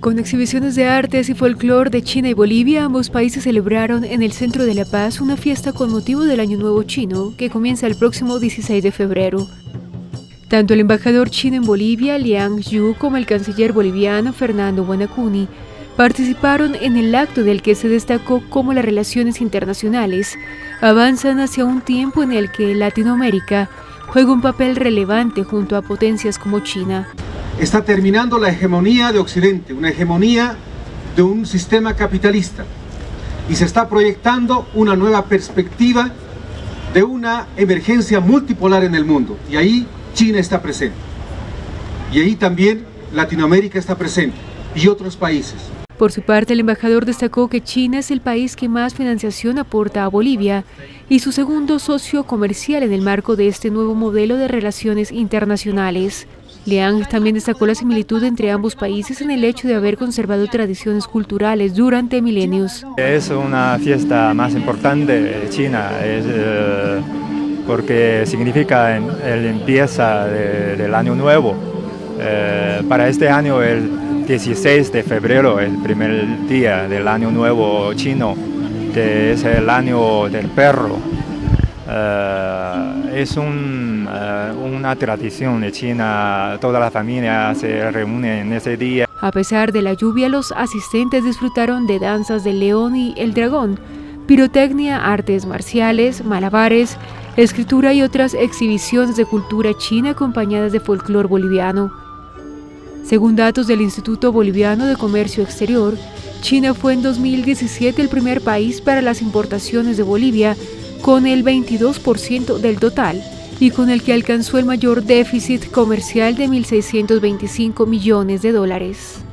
Con exhibiciones de artes y folclore de China y Bolivia, ambos países celebraron en el Centro de la Paz una fiesta con motivo del Año Nuevo Chino, que comienza el próximo 16 de febrero. Tanto el embajador chino en Bolivia, Liang Yu, como el canciller boliviano, Fernando Guanacuni, participaron en el acto del que se destacó cómo las relaciones internacionales avanzan hacia un tiempo en el que Latinoamérica juega un papel relevante junto a potencias como China. Está terminando la hegemonía de Occidente, una hegemonía de un sistema capitalista, y se está proyectando una nueva perspectiva de una emergencia multipolar en el mundo, y ahí China está presente, y ahí también Latinoamérica está presente, y otros países. Por su parte, el embajador destacó que China es el país que más financiación aporta a Bolivia y su segundo socio comercial en el marco de este nuevo modelo de relaciones internacionales. Liang también destacó la similitud entre ambos países en el hecho de haber conservado tradiciones culturales durante milenios. Es una fiesta más importante de China, porque significa el empieza del año nuevo. Para este año, el 16 de febrero, el primer día del año nuevo chino, que es el año del perro. Es una tradición de China, toda la familia se reúne en ese día. A pesar de la lluvia, los asistentes disfrutaron de danzas del león y el dragón, pirotecnia, artes marciales, malabares, escritura y otras exhibiciones de cultura china acompañadas de folclore boliviano. Según datos del Instituto Boliviano de Comercio Exterior, China fue en 2017 el primer país para las importaciones de Bolivia, con el 22% del total, y con el que alcanzó el mayor déficit comercial de $1.625 millones.